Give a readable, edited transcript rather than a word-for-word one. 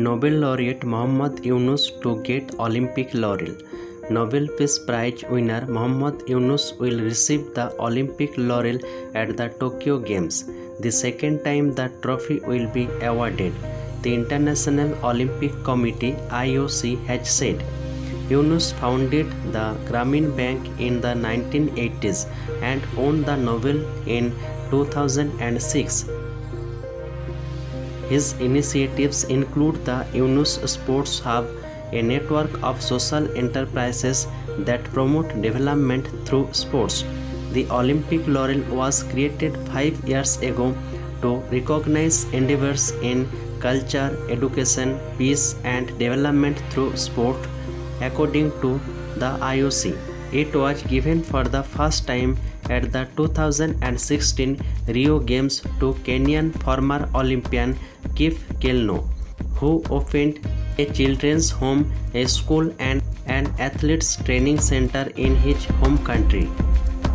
Nobel laureate Muhammad Yunus to get Olympic laurel. Nobel Peace Prize winner Muhammad Yunus will receive the Olympic laurel at the Tokyo Games, the second time the trophy will be awarded, the International Olympic Committee (IOC) has said. Yunus founded the Grameen Bank in the 1980s and won the Nobel in 2006. His initiatives include the Yunus Sports Hub, a network of social enterprises that promote development through sports. The Olympic laurel was created 5 years ago to recognize endeavors in culture, education, peace, and development through sport, according to the IOC. It was given for the first time at the 2016 Rio Games to Kenyan former Olympian Kip Keino, who opened a children's home, a school, and an athletes training center in his home country.